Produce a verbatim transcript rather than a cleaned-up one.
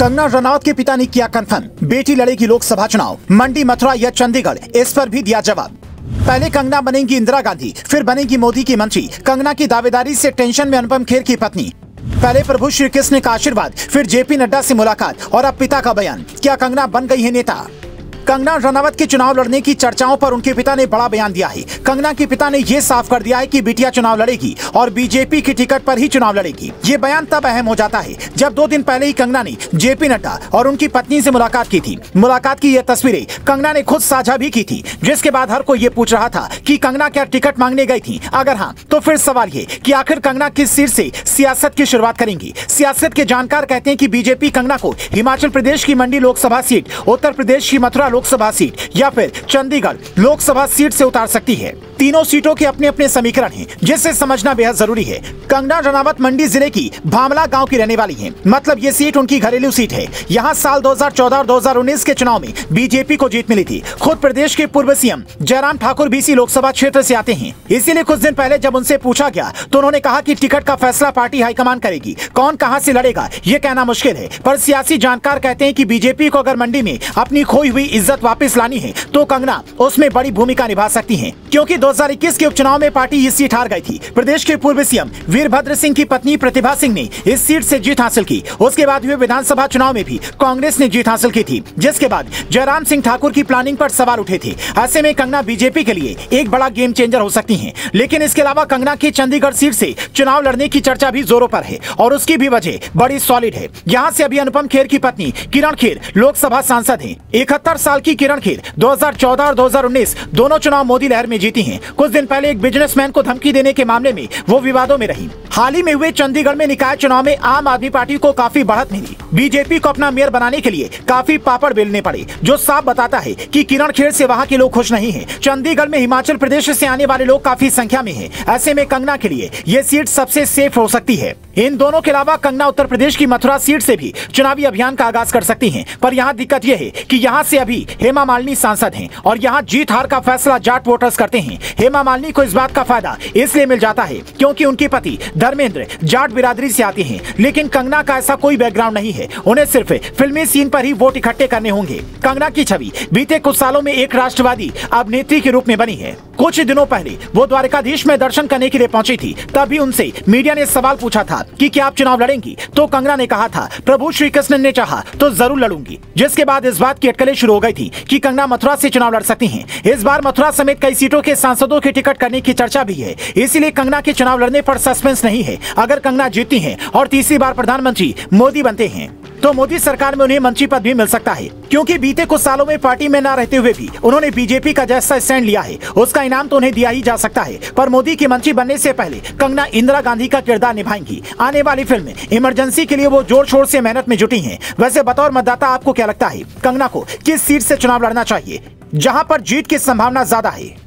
कंगना रनौत के पिता ने किया कंफर्म, बेटी लड़ेगी लोकसभा चुनाव, मंडी, मथुरा या चंडीगढ़, इस पर भी दिया जवाब। पहले कंगना बनेंगी इंदिरा गांधी, फिर बनेगी मोदी की मंत्री। कंगना की दावेदारी से टेंशन में अनुपम खेर की पत्नी। पहले प्रभु श्री कृष्ण का आशीर्वाद, फिर जेपी नड्डा से मुलाकात और अब पिता का बयान। क्या कंगना बन गई है नेता? कंगना रनौत के चुनाव लड़ने की चर्चाओं पर उनके पिता ने बड़ा बयान दिया है। कंगना के पिता ने यह साफ कर दिया है कि बिटिया चुनाव लड़ेगी और बीजेपी की टिकट पर ही चुनाव लड़ेगी। ये बयान तब अहम हो जाता है जब दो दिन पहले ही कंगना ने जेपी नड्डा और उनकी पत्नी से मुलाकात की थी। मुलाकात की यह तस्वीरें कंगना ने खुद साझा भी की थी, जिसके बाद हर कोई ये पूछ रहा था कि कंगना क्या टिकट मांगने गई थी? अगर हाँ, तो फिर सवाल ये कि आखिर कंगना किस सीट से सियासत की शुरुआत करेंगी? सियासत के जानकार कहते हैं कि बीजेपी कंगना को हिमाचल प्रदेश की मंडी लोकसभा सीट, उत्तर प्रदेश की मथुरा लोकसभा सीट या फिर चंडीगढ़ लोकसभा सीट से उतार सकती है। तीनों सीटों के अपने अपने समीकरण हैं, जिसे समझना बेहद जरूरी है। कंगना रनौत मंडी जिले की भामला गांव की रहने वाली हैं, मतलब ये सीट उनकी घरेलू सीट है। यहाँ साल दो हज़ार चौदह और दो हज़ार उन्नीस के चुनाव में बीजेपी को जीत मिली थी। खुद प्रदेश के पूर्व सीएम जयराम ठाकुर भी इसी लोकसभा क्षेत्र से आते हैं। इसीलिए कुछ दिन पहले जब उनसे पूछा गया तो उन्होंने कहा कि टिकट का फैसला पार्टी हाईकमान करेगी। कौन कहां से लड़ेगा ये कहना मुश्किल है, पर सियासी जानकार कहते हैं कि बीजेपी को अगर मंडी में अपनी खोई हुई इज्जत वापस लानी है तो कंगना उसमें बड़ी भूमिका निभा सकती हैं, क्योंकि दो हज़ार इक्कीस के उपचुनाव में पार्टी ये सीट हार गई थी। प्रदेश के पूर्व सीएम वीरभद्र सिंह की पत्नी प्रतिभा सिंह ने इस सीट से जीत हासिल की। उसके बाद हुए विधानसभा चुनाव में भी कांग्रेस ने जीत हासिल की थी, जिसके बाद जयराम सिंह ठाकुर की प्लानिंग पर सवाल उठे थे। ऐसे में कंगना बीजेपी के लिए एक बड़ा गेम चेंजर हो सकती हैं। लेकिन इसके अलावा कंगना की चंडीगढ़ सीट से चुनाव लड़ने की चर्चा भी जोरों पर है और उसकी भी वजह बड़ी सॉलिड है। यहाँ से अभी अनुपम खेर की पत्नी किरण खेर लोकसभा सांसद हैं। इकहत्तर साल की किरण खेर दो हज़ार चौदह और दो हज़ार उन्नीस दोनों चुनाव मोदी लहर में जीती हैं। कुछ दिन पहले एक बिजनेसमैन को धमकी देने के मामले में वो विवादों में रही। हाल ही में हुए चंडीगढ़ में निकाय चुनाव में आम आदमी पार्टी को काफी बढ़त मिली। बीजेपी को अपना मेयर बनाने के लिए काफी पापड़ बेलने पड़े, जो साफ बताता है कि किरण खेर से वहां के लोग खुश नहीं हैं। चंडीगढ़ में हिमाचल प्रदेश से आने वाले लोग काफी संख्या में हैं। ऐसे में कंगना के लिए ये सीट सबसे सेफ हो सकती है। इन दोनों के अलावा कंगना उत्तर प्रदेश की मथुरा सीट से भी चुनावी अभियान का आगाज कर सकती हैं। पर यहाँ दिक्कत यह है कि यहाँ से अभी हेमा मालिनी सांसद हैं और यहाँ जीत हार का फैसला जाट वोटर्स करते हैं। हेमा मालिनी को इस बात का फायदा इसलिए मिल जाता है क्योंकि उनके पति धर्मेंद्र जाट बिरादरी से आते हैं, लेकिन कंगना का ऐसा कोई बैकग्राउंड नहीं है। उन्हें सिर्फ फिल्मी सीन पर ही वोट इकट्ठे करने होंगे। कंगना की छवि बीते कुछ सालों में एक राष्ट्रवादी अभिनेत्री के रूप में बनी है। कुछ दिनों पहले वो द्वारकाधीश में दर्शन करने के लिए पहुंची थी। तभी उनसे मीडिया ने सवाल पूछा था कि क्या आप चुनाव लड़ेंगी, तो कंगना ने कहा था प्रभु श्री कृष्ण ने चाहा तो जरूर लड़ूंगी। जिसके बाद इस बात की अटकलें शुरू हो गई थी कि कंगना मथुरा से चुनाव लड़ सकती हैं। इस बार मथुरा समेत कई सीटों के सांसदों के टिकट करने की चर्चा भी है। इसीलिए कंगना के चुनाव लड़ने पर सस्पेंस नहीं है। अगर कंगना जीतती हैं और तीसरी बार प्रधानमंत्री मोदी बनते हैं तो मोदी सरकार में उन्हें मंत्री पद भी मिल सकता है, क्योंकि बीते कुछ सालों में पार्टी में न रहते हुए भी उन्होंने बीजेपी का जैसा स्टैंड लिया है उसका इनाम तो उन्हें दिया ही जा सकता है। पर मोदी की मंत्री बनने से पहले कंगना इंदिरा गांधी का किरदार निभाएंगी। आने वाली फिल्म इमरजेंसी के लिए वो जोर शोर से मेहनत में जुटी हैं। वैसे बतौर मतदाता आपको क्या लगता है, कंगना को किस सीट से चुनाव लड़ना चाहिए जहां पर जीत की संभावना ज्यादा है?